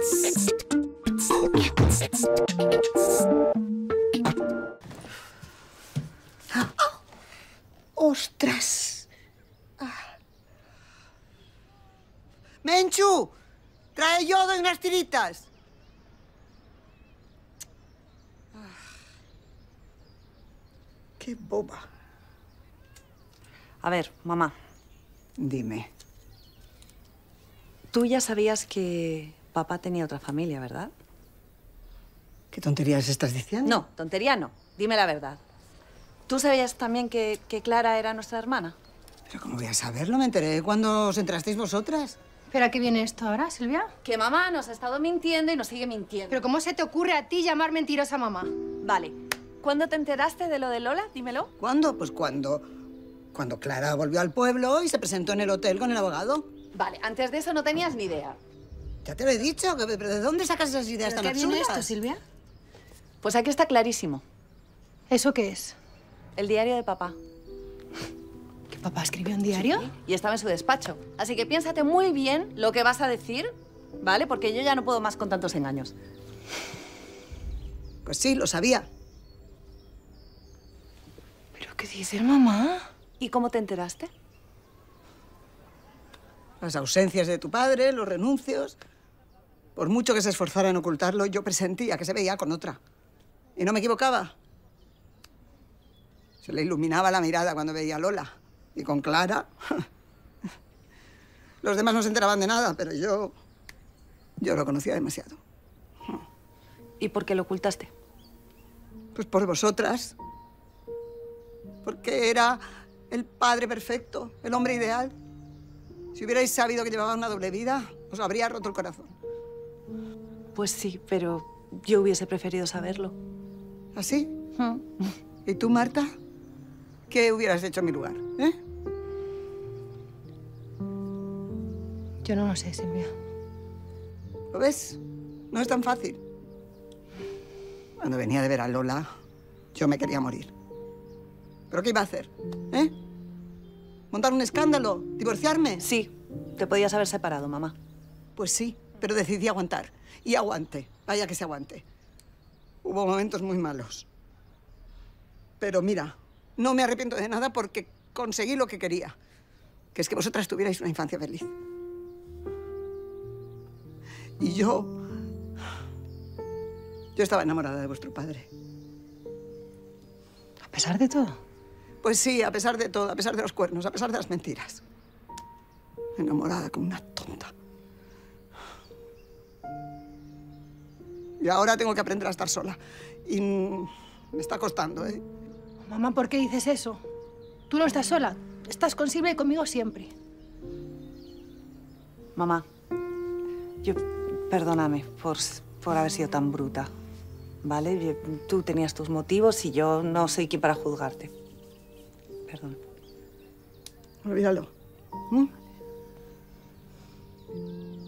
¡Ostras! ¡Menchu! ¡Trae yodo y unas tiritas! ¡Qué boba! A ver, mamá. Dime. Tú ya sabías que papá tenía otra familia, ¿verdad? ¿Qué tonterías estás diciendo? No, tontería no. Dime la verdad. ¿Tú sabías también que Clara era nuestra hermana? ¿Pero cómo voy a saberlo? Me enteré cuando os entrasteis vosotras. ¿Pero a qué viene esto ahora, Silvia? Que mamá nos ha estado mintiendo y nos sigue mintiendo. ¿Pero cómo se te ocurre a ti llamar mentirosa a mamá? Vale. ¿Cuándo te enteraste de lo de Lola? Dímelo. ¿Cuándo? Pues cuando Clara volvió al pueblo y se presentó en el hotel con el abogado. Vale, antes de eso no tenías ni idea. Ya te lo he dicho, pero ¿de dónde sacas esas ideas tan ¿Qué absurdas? viene esto, Silvia? Pues aquí está clarísimo. ¿Eso qué es? El diario de papá. ¿Que papá escribió un diario? Sí, y estaba en su despacho. Así que piénsate muy bien lo que vas a decir, ¿vale? Porque yo ya no puedo más con tantos engaños. Pues sí, lo sabía. ¿Pero qué dices, mamá? ¿Y cómo te enteraste? Las ausencias de tu padre, los renuncios. Por mucho que se esforzara en ocultarlo, yo presentía que se veía con otra. Y no me equivocaba. Se le iluminaba la mirada cuando veía a Lola. Y con Clara... Los demás no se enteraban de nada, pero yo lo conocía demasiado. ¿Y por qué lo ocultaste? Pues por vosotras. Porque era el padre perfecto, el hombre ideal. Si hubierais sabido que llevaba una doble vida, os habría roto el corazón. Pues sí, pero yo hubiese preferido saberlo. ¿Así? ¿Y tú, Marta? ¿Qué hubieras hecho en mi lugar, eh? Yo no lo sé, Silvia. ¿Lo ves? No es tan fácil. Cuando venía de ver a Lola, yo me quería morir. ¿Pero qué iba a hacer? ¿Eh? ¿Montar un escándalo? ¿Divorciarme? Sí, te podías haber separado, mamá. Pues sí, pero decidí aguantar. Y aguanté. Vaya que se aguante. Hubo momentos muy malos. Pero mira, no me arrepiento de nada porque conseguí lo que quería. Que es que vosotras tuvierais una infancia feliz. Y yo estaba enamorada de vuestro padre. ¿A pesar de todo? Pues sí, a pesar de todo, a pesar de los cuernos, a pesar de las mentiras. Enamorada como una tonta. Y ahora tengo que aprender a estar sola. Y me está costando, ¿eh? Mamá, ¿por qué dices eso? Tú no estás sola. Estás con Silvia y conmigo siempre. Mamá, perdóname por haber sido tan bruta, ¿vale? Tú tenías tus motivos y yo no soy quien para juzgarte. Perdón. Olvídalo.